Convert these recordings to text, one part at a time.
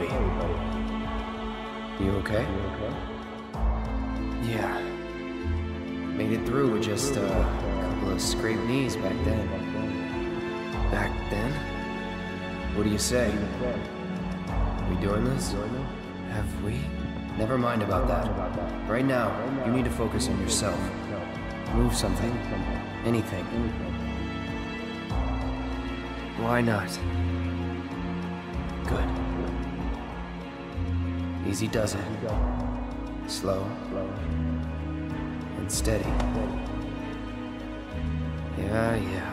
buddy. You okay? Yeah. Made it through with just a couple of scraped knees back then. Back then? What do you say? We doing this? Have we? Never mind about that. Right now, you need to focus on yourself. Move something. Anything. Why not? Good. Easy does it. Slow. And steady. Yeah.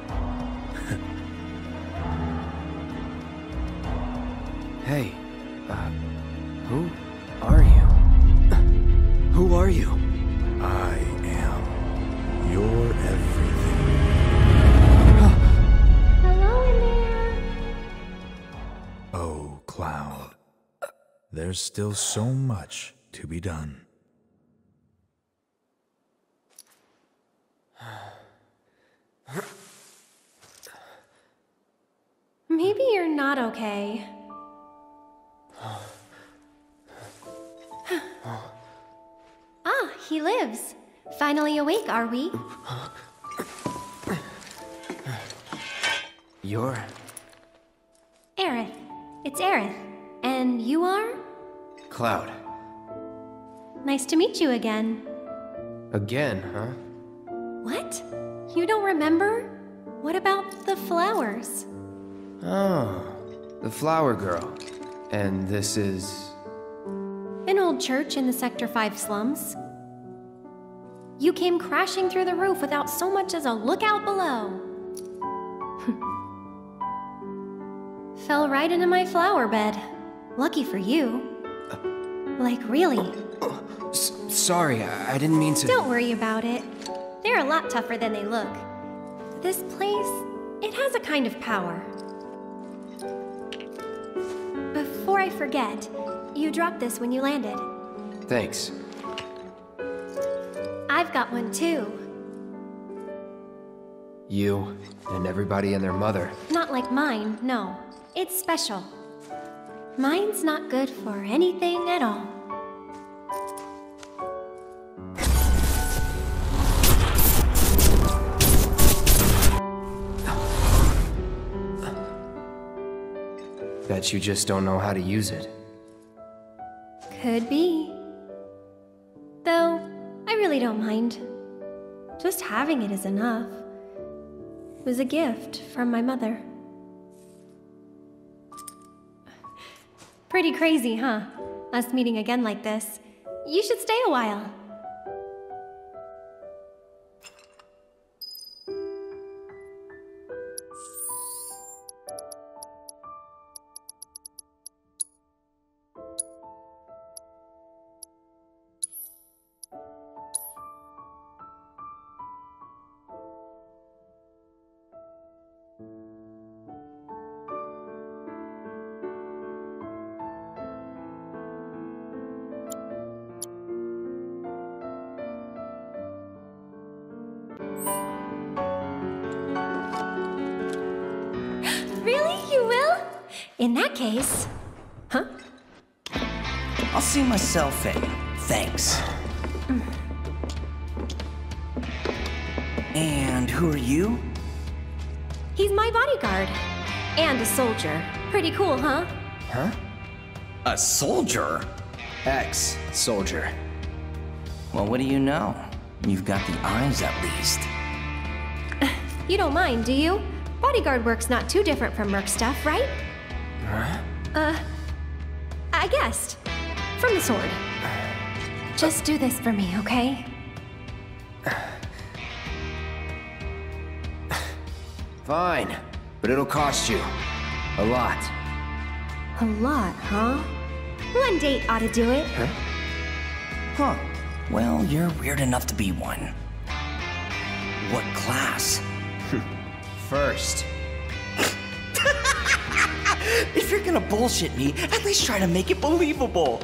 Hey, who are you? Who are you? I am your everything. Hello in there. Oh, Cloud. There's still so much to be done. Maybe you're not okay. Ah, he lives. Finally awake, are we? You're... Aerith. It's Aerith. And you are? Cloud. Nice to meet you again. Again, huh? What? You don't remember? What about the flowers? Oh, the flower girl. And this is... An old church in the Sector 5 slums. You came crashing through the roof without so much as a look out below. Fell right into my flower bed. Lucky for you. Like, really. Sorry, I didn't mean to... Don't worry about it. They're a lot tougher than they look. This place, it has a kind of power. Before I forget, you dropped this when you landed. Thanks. I've got one too. You and everybody and their mother. Not like mine, no. It's special. Mine's not good for anything at all. Bet you just don't know how to use it. Could be. Though, I really don't mind. Just having it is enough. It was a gift from my mother. Pretty crazy, huh? Us meeting again like this. You should stay a while. Really? You will? In that case... Huh? I'll see myself in. Thanks. And who are you? He's my bodyguard. And a soldier. Pretty cool, huh? Huh? A soldier? Ex-soldier. Well, what do you know? You've got the eyes at least. You don't mind, do you? Bodyguard work's not too different from Merc stuff, right? Huh? I guessed. From the sword. Just do this for me, okay? Fine, but it'll cost you. A lot. A lot, huh? One date ought to do it. Huh. Well, you're weird enough to be one. What class? First. If you're gonna bullshit me, at least try to make it believable.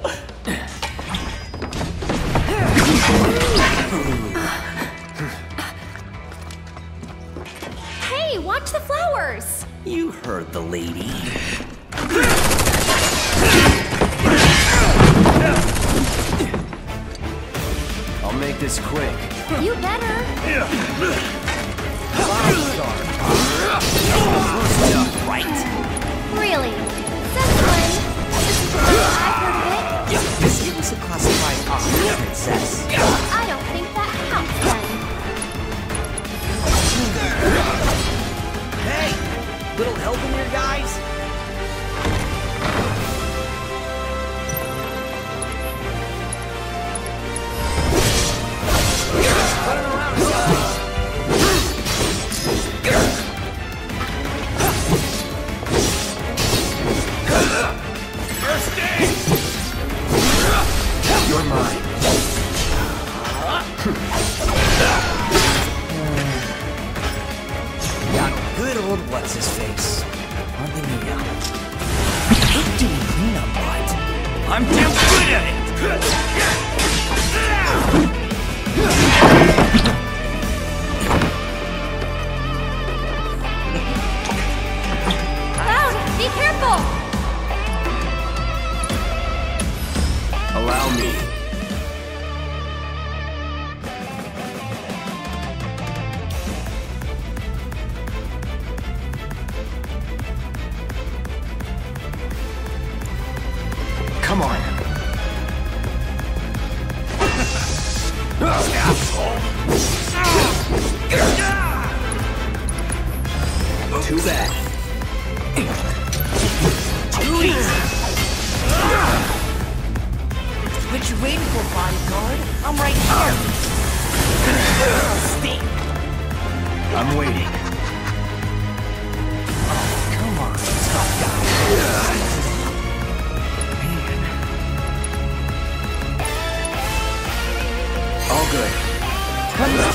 Hey, watch the flowers! You heard the lady. this quick. You better. Right? Really? Since when? This is the first I've heard of it. This isn't a classified option, princess. I don't think that counts then. Hey! Little help in here, guys? Running around, guys! First aid! You're mine. Got good old what's-his-face. Hardly me now. Keep doing cleanup, but I'm damn good at it! Cloud, be careful! Allow me. Come on. Too bad. Too easy! What you waiting for, bodyguard? I'm right here! Stay! I'm waiting. Oh, come on, tough guy. Man. All good. Come on.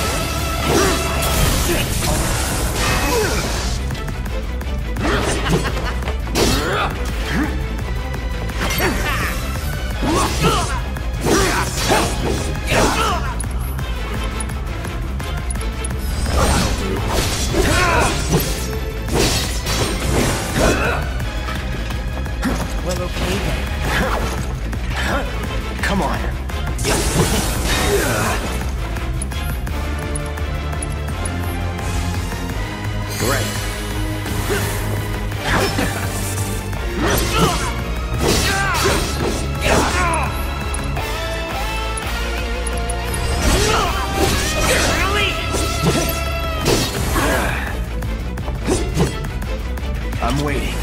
Well, okay then. Come on. Right. I'm waiting.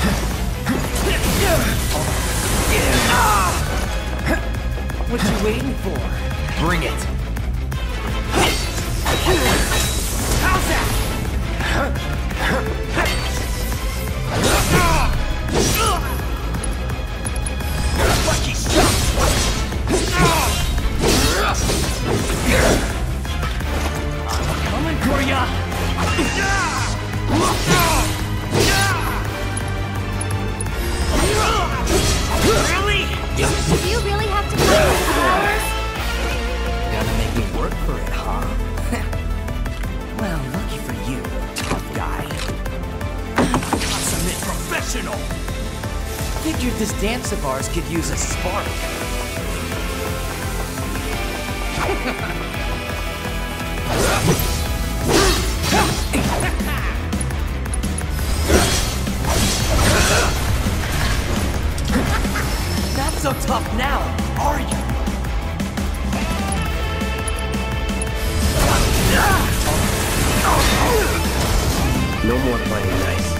What you waiting for? Bring it. How's that? Lucky shot. I'm coming for ya. Really? Do you really have to fight with powers? Gotta make me work for it, huh? Well, lucky for you, tough guy. Consummate professional! Figured this dance of ours could use a spark. Not so tough now, are you? No more playing nice.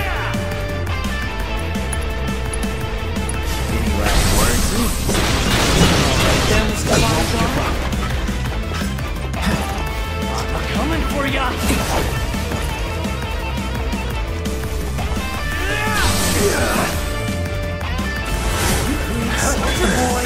Any last words? Then, Mr. Bodyguard? I'm coming for ya! Soldier boy!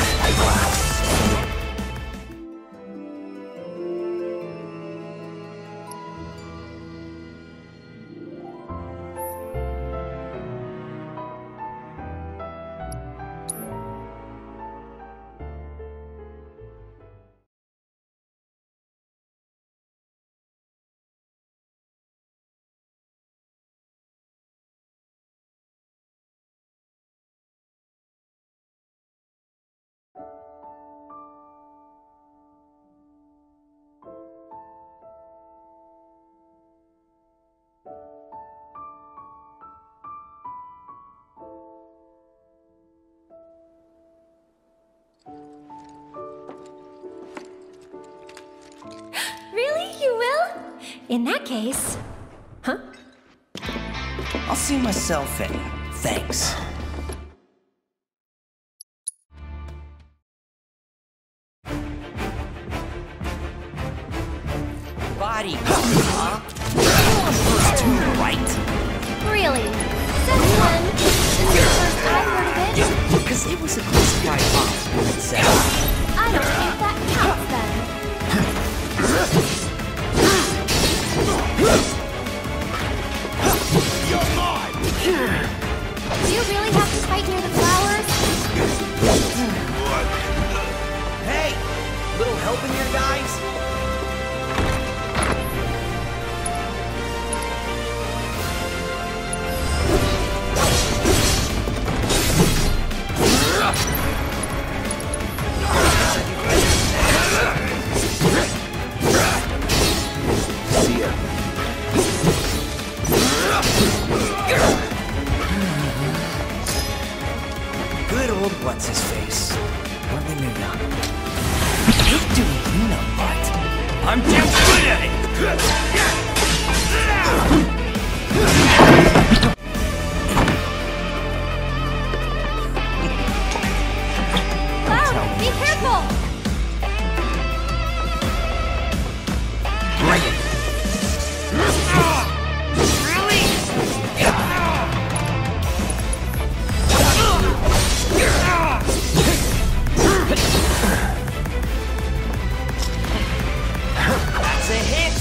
In that case... Huh? I'll see myself in. Thanks. Body, huh? First two, right? Really? Since when? This is the first I've heard of it. Because it was a classified op itself. I don't think that counts then. You're mine! Do you really have to fight near the flowers? Hey! Little help in here, guys? See ya. Good old what's-his-face. Hardly knew ya. I hate doing cleanup, but I'm damn good at it! Cloud, be careful! Bring it! Really? That's a hit!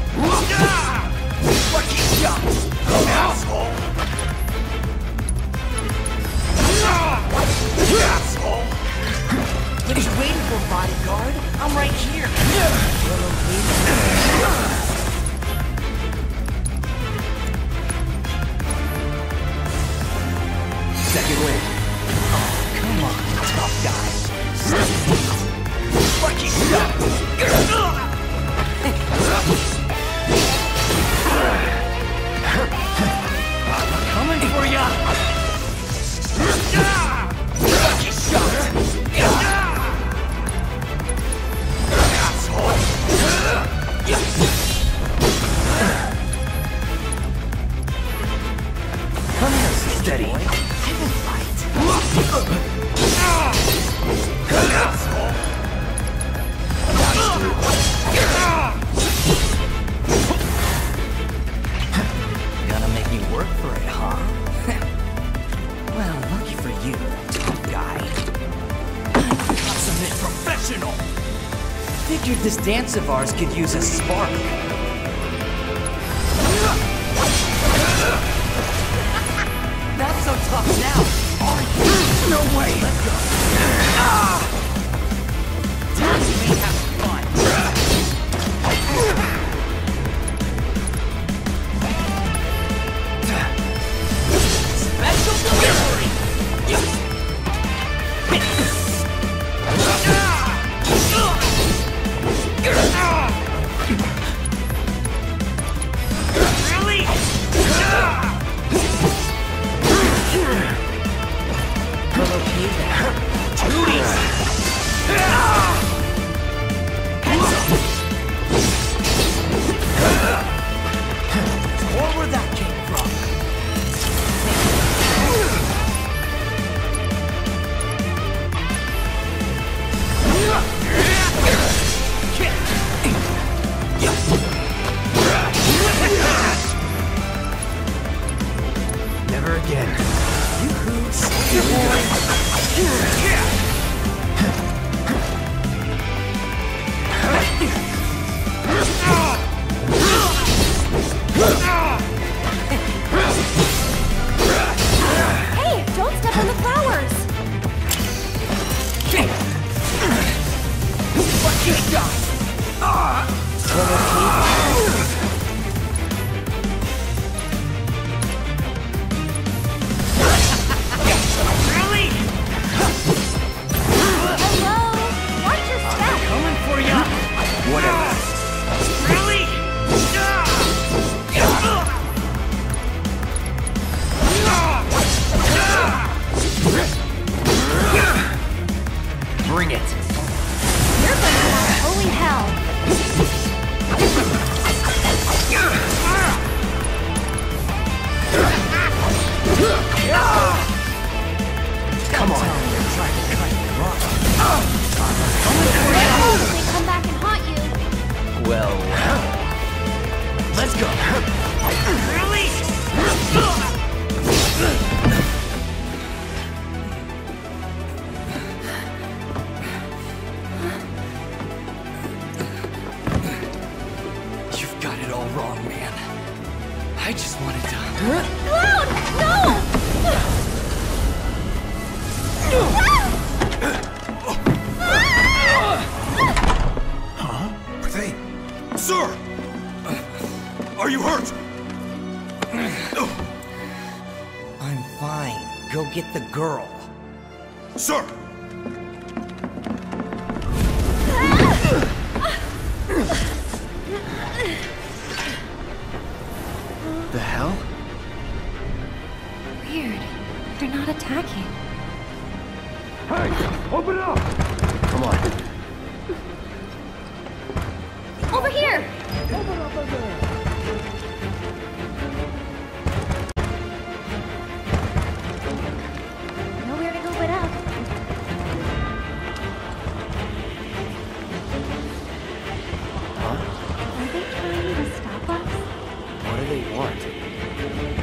Lucky shot! Asshole! Asshole! What are you waiting for, bodyguard? I'm right here! Second win. Oh, come on, tough guy. Lucky shot! Coming for ya! Lucky shot! Asshole! Come here, steady. I will fight. Asshole! Gonna make me work for it, huh? Well, lucky for you, tough guy. Consummate professional! Figured this dance of ours could use a spark. Not so tough now, are you? No way! Let's go. Time we may have fun. Special delivery! Really? Hello, Pete. Tooties! Or where that came from. Never again. Hey, don't step on the flowers! Lucky shot! Really? Hello? Watch your step! Coming for ya! Whatever. Really? Bring it. You're going to have holy hell! Cloud! No! Are they? Sir! Are you hurt? I'm fine. Go get the girl. Sir! The hell? Weird. They're not attacking. Hey! Open it up! Come on. Over here! Nowhere to go but up. Huh? Are they trying to stop us? What do they want?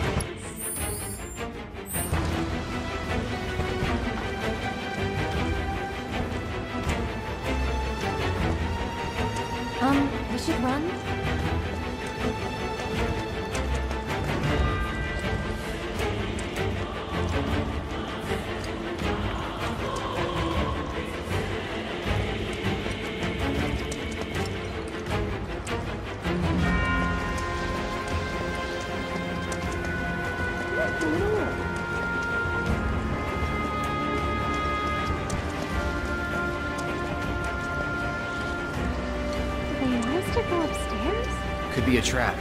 We should run? They want us to go upstairs? Could be a trap.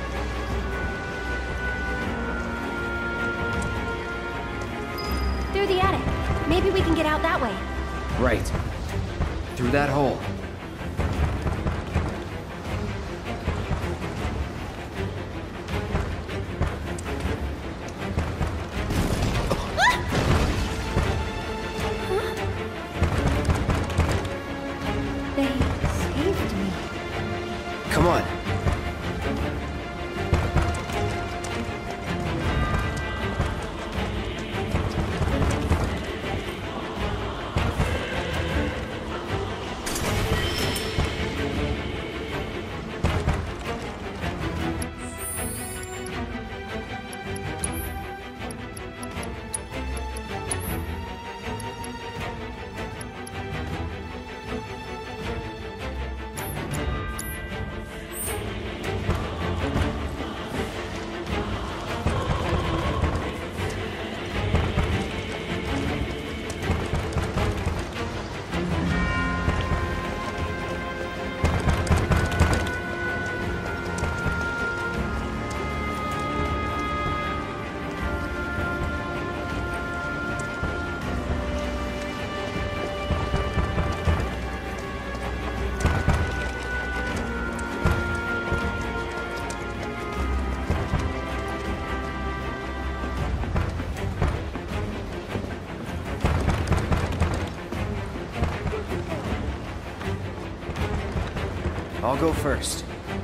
Through the attic. Maybe we can get out that way. Right. Through that hole. They saved me. Come on. I'll go first.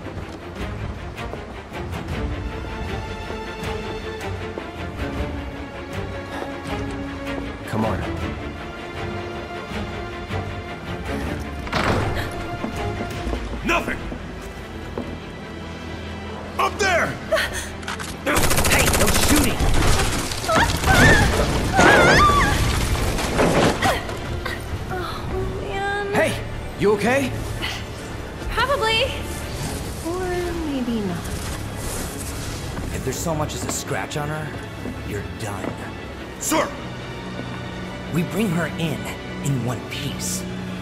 Come on. Nothing! Up there! Hey, no shooting! Oh, man. Hey! You okay? Probably. Or maybe not. If there's so much as a scratch on her, you're done. Sir! We bring her in one piece.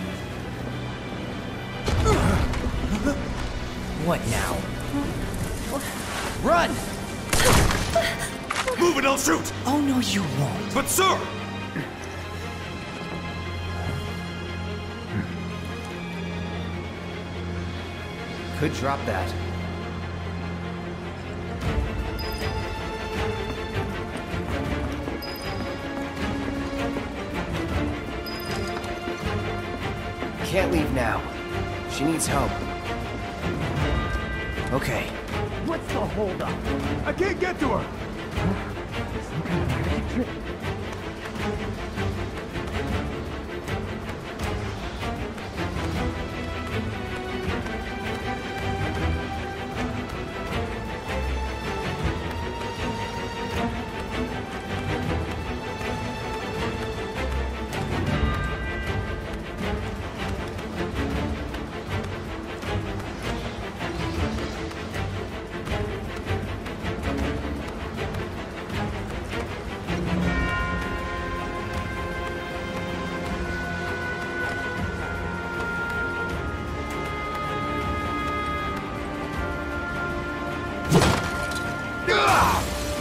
What now? Run! Move it, I'll shoot! Oh no, you won't. But sir! Could drop that. Can't leave now. She needs help. Okay. What's the holdup? I can't get to her!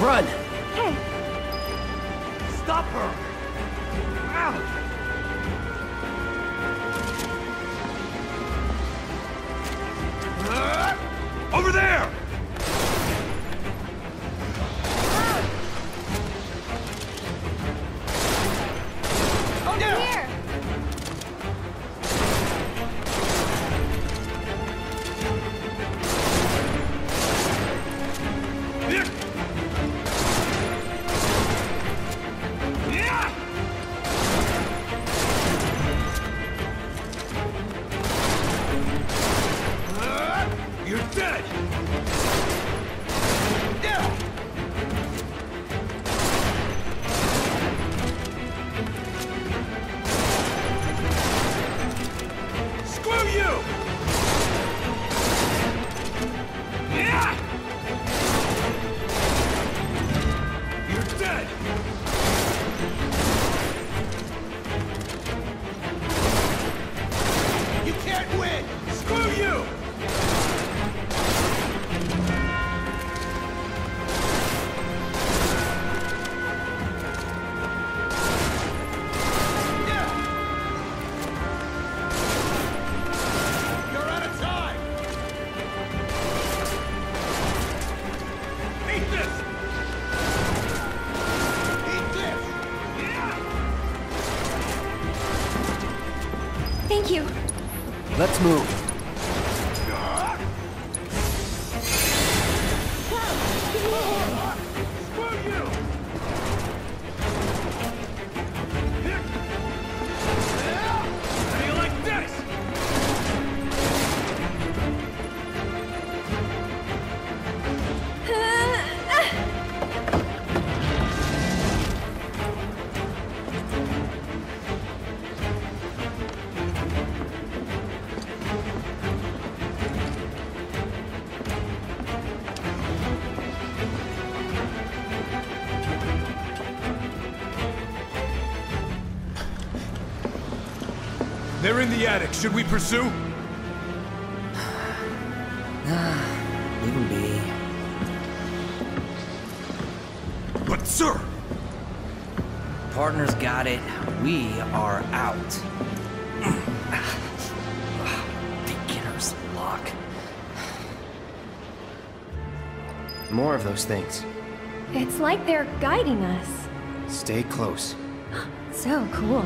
Run! Hey, Stop her! Ow! Over there! over here! You're dead! Screw you! You're dead! You can't win! Screw you! You're out of time! Eat this! Eat this! Thank you. Let's move. Screw you! How do you like this? They're in the attic. Should we pursue? Leave him be. But sir! Partners got it. We are out. Beginner's luck. More of those things. It's like they're guiding us. Stay close. So cool.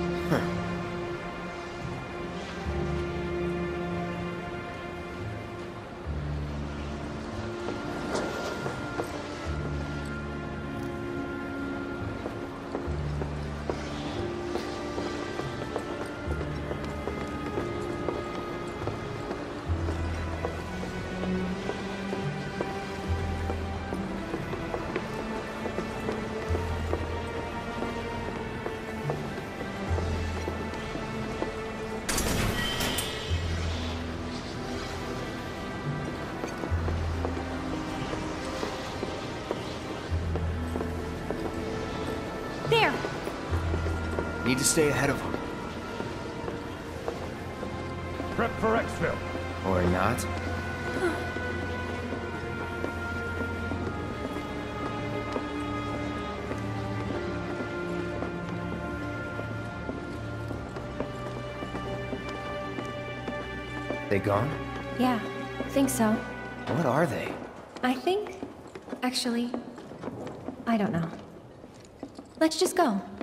There! Need to stay ahead of them. Prep for exfil. Or not. They gone? Yeah, think so. What are they? I think... Actually... I don't know. Let's just go.